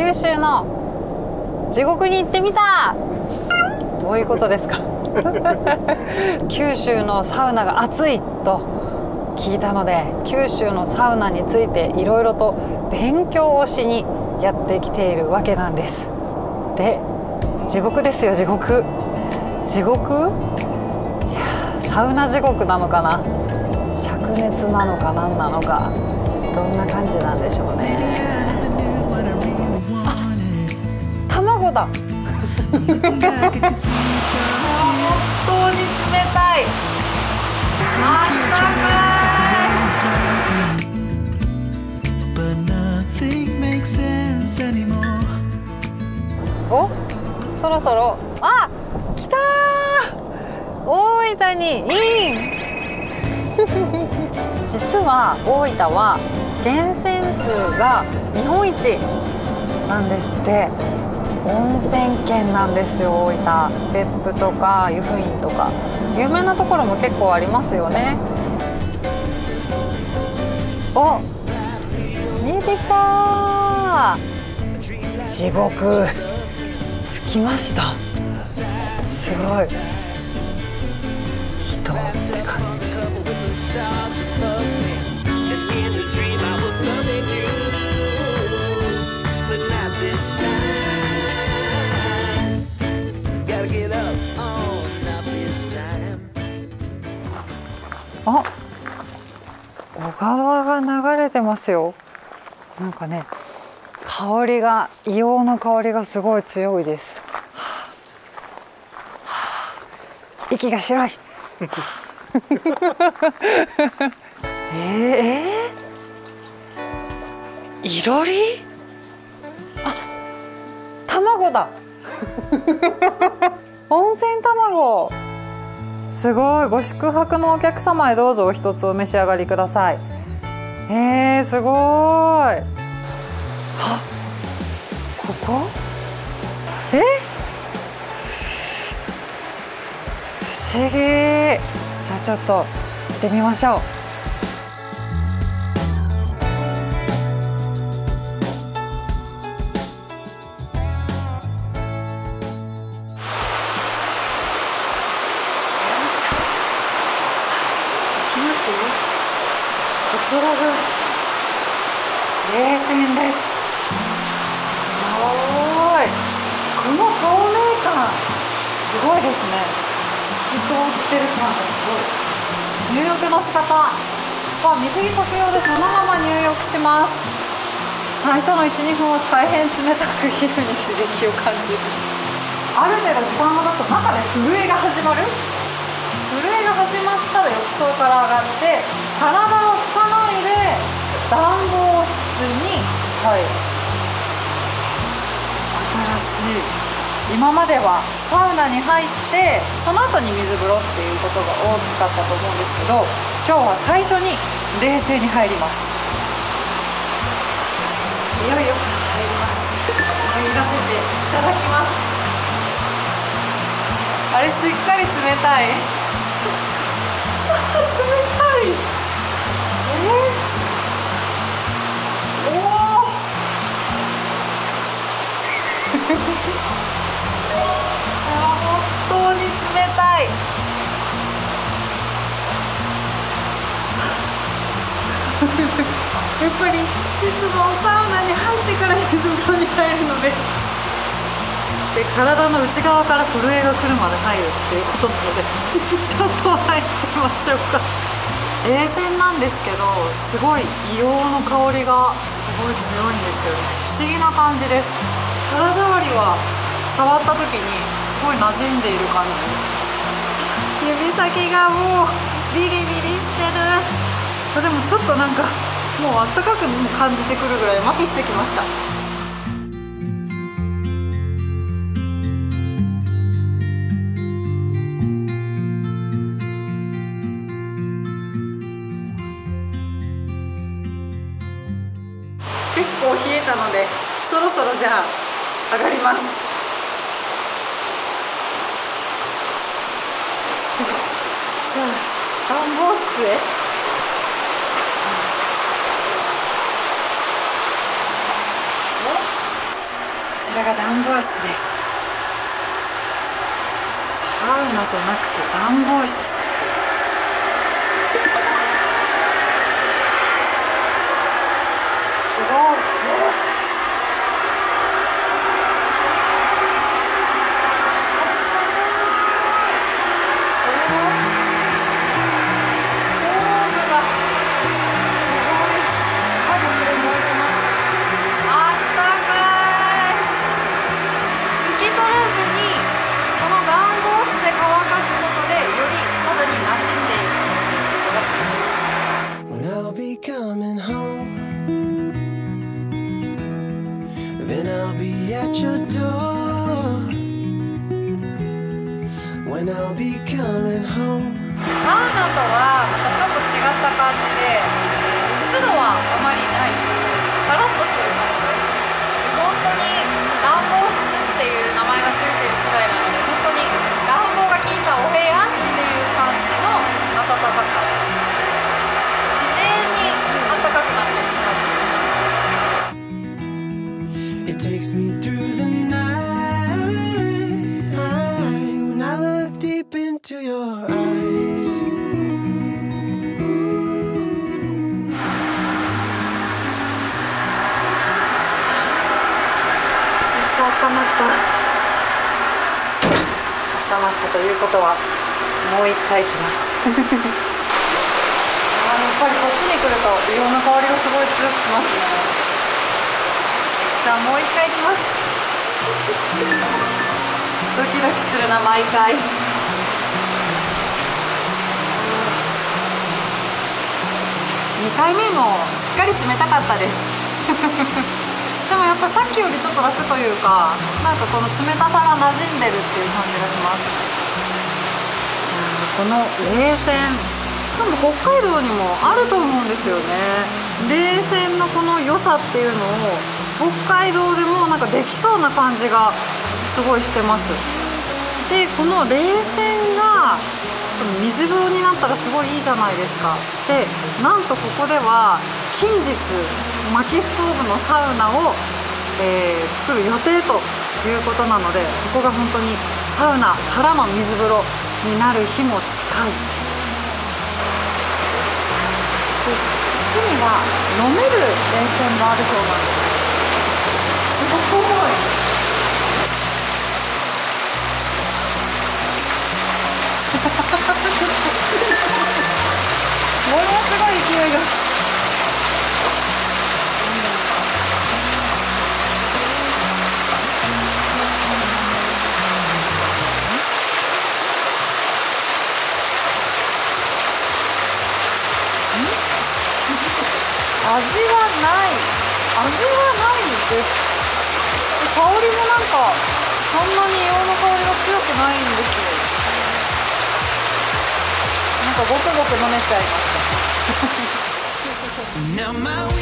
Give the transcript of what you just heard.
九州の地獄に行ってみた。どういうことですか？九州のサウナが熱いと聞いたので、九州のサウナについていろいろと勉強をしにやってきているわけなんです。で、地獄ですよ、地獄。地獄？いや、サウナ地獄なのかな、灼熱なのか何なのか、どんな感じなんでしょうね。あ、卵だ。本当に冷たい。あったかい。お、そろそろ、あ、来たー。大分にイン。実は大分は源泉数が日本一なんですって。温泉県なんですよ、大分。別府とか湯布院とか有名なところも結構ありますよね。お、見えてきた。地獄着きました。すごい人って感じ。あ、小川が流れてますよ。なんかね、香りが、硫黄の香りがすごい強いです。息が白い。いろり？あ、卵だ。温泉卵。すごい。ご宿泊のお客様へどうぞお一つお召し上がりください。すごい。あ、ここ？不思議。じゃあちょっと行ってみましょう。こちらが冷泉です。すごい。この透明感すごいですね。透き通ってる感がすごい。入浴の仕方は水着着用でそのまま入浴します。最初の 1,2 分は大変冷たく皮膚に刺激を感じる。ある程度時間が経つと中で震えが始まる。震えが始まったら浴槽から上がって体を拭かないで暖房室に入る。新しい。今まではサウナに入ってその後に水風呂っていうことが大きかったと思うんですけど、今日は最初に冷泉に入ります。いよいよ入ります。入らせていただきます。あれ、しっかり冷たい。冷たい。おお。本当に冷たい。やっぱりいつもサウナに入ってから水風呂に入るので、体の内側から震えが来るまで入るっていうことなのでちょっと入ってみましょうか。冷泉なんですけど、すごい硫黄の香りがすごい強いんですよね。不思議な感じです。肌触りは触った時にすごい馴染んでいる感じ。指先がもうビリビリしてる。でもちょっとなんかもうあったかく感じてくるぐらい麻痺してきました。結構冷えたのでそろそろじゃあ上がります。じゃあ暖房室へ。 ちらが暖房室です。サウナじゃなくて暖房室。すごい。 Coming home, then I'll be at your door. When I'll be coming home. サウナとはまたちょっと違った感じで、湿度はあまりないです。カラッとしてる感じです。本当に暖房室っていう名前がついてるくらいなので、本当に暖房が効いたお部屋っていう感じの暖かさ。 It takes me through the night when I look deep into your eyes. 温まったということはもう一回行きますやっぱりこっちに来ると硫黄の香りがすごい強くしますね。じゃあもう一回行きます。ドキドキするな毎回。2回目もしっかり冷たかったですでもやっぱさっきよりちょっと楽というか、なんかこの冷たさが馴染んでるっていう感じがします。この冷泉、多分北海道にもあると思うんですよね。冷泉のこの良さっていうのを北海道でもなんかできそうな感じがすごいしてます。でこの冷泉が水風呂になったらすごいいいじゃないですか。でなんとここでは近日薪ストーブのサウナを、作る予定ということなので、ここが本当にサウナからの水風呂になる日も近い。でこっちには飲める冷泉もあるそうなんです。すごい。ものすごい勢いが。味はないです。香りもなんかそんなに硫黄の香りが強くないんですよ。なんかごくごく飲めちゃいます。